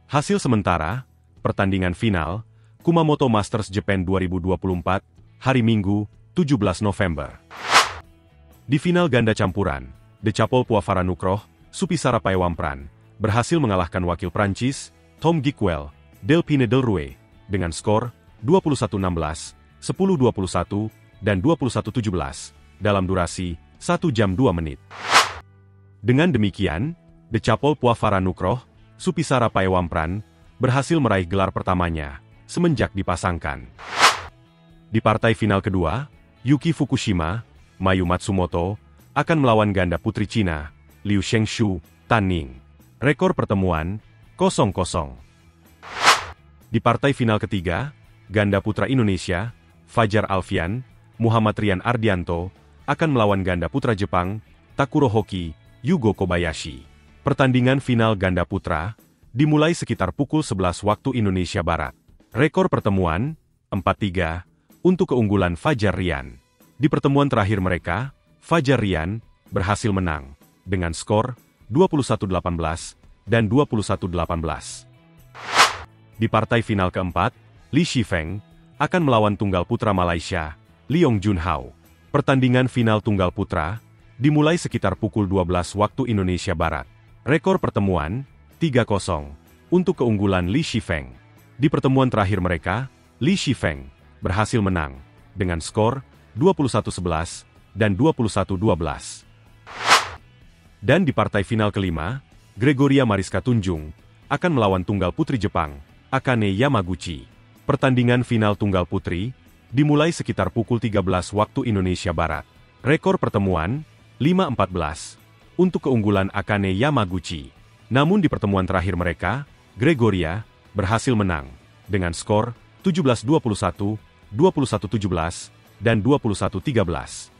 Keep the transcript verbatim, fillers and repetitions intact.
Hasil sementara, pertandingan final, Kumamoto Masters Japan dua ribu dua puluh empat, hari Minggu, tujuh belas November. Di final ganda campuran, Decapol Puavara Nugroho, Supisara Paewampran, berhasil mengalahkan wakil Prancis, Tom Gicquel, Delphine Delrouet, dengan skor dua puluh satu enam belas, sepuluh dua puluh satu, dan dua puluh satu tujuh belas, dalam durasi satu jam dua menit. Dengan demikian, Decapol Puavara Nugroho, Supisara Paewampran, berhasil meraih gelar pertamanya, semenjak dipasangkan. Di partai final kedua, Yuki Fukushima, Mayu Matsumoto, akan melawan ganda putri Cina, Liu Shengshu, Tan Ning. Rekor pertemuan, kosong kosong. Di partai final ketiga, ganda putra Indonesia, Fajar Alfian, Muhammad Rian Ardianto, akan melawan ganda putra Jepang, Takuro Hoki, Yugo Kobayashi. Pertandingan final ganda putra, dimulai sekitar pukul sebelas waktu Indonesia Barat. Rekor pertemuan, empat tiga, untuk keunggulan Fajar Rian. Di pertemuan terakhir mereka, Fajar Rian berhasil menang, dengan skor dua puluh satu delapan belas dan dua puluh satu delapan belas. Di partai final keempat, Li Shifeng akan melawan tunggal putra Malaysia, Leong Junhao. Pertandingan final tunggal putra, dimulai sekitar pukul dua belas waktu Indonesia Barat. Rekor pertemuan, tiga kosong, untuk keunggulan Li Shifeng. Di pertemuan terakhir mereka, Li Shifeng berhasil menang, dengan skor dua puluh satu sebelas dan dua puluh satu dua belas. Dan di partai final kelima, Gregoria Mariska Tunjung akan melawan tunggal putri Jepang, Akane Yamaguchi. Pertandingan final tunggal putri, dimulai sekitar pukul tiga belas waktu Indonesia Barat. Rekor pertemuan, lima empat belas, untuk keunggulan Akane Yamaguchi. Namun di pertemuan terakhir mereka, Gregoria berhasil menang, dengan skor tujuh belas dua puluh satu, dua puluh satu tujuh belas, dan dua puluh satu tiga belas.